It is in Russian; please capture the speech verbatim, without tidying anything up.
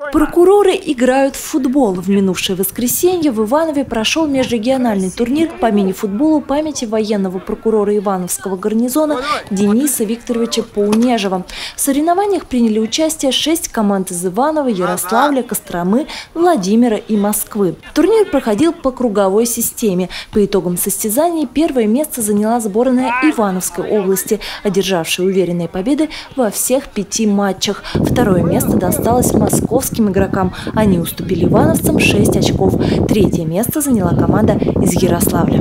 Прокуроры играют в футбол. В минувшее воскресенье в Иванове прошел межрегиональный турнир по мини-футболу памяти военного прокурора Ивановского гарнизона Дениса Викторовича Паунежева. В соревнованиях приняли участие шесть команд из Иванова, Ярославля, Костромы, Владимира и Москвы. Турнир проходил по круговой системе. По итогам состязаний первое место заняла сборная Ивановской области, одержавшая уверенные победы во всех пяти матчах. Второе место досталось московским игрокам. Они уступили ивановцам шесть очков. Третье место заняла команда из Ярославля.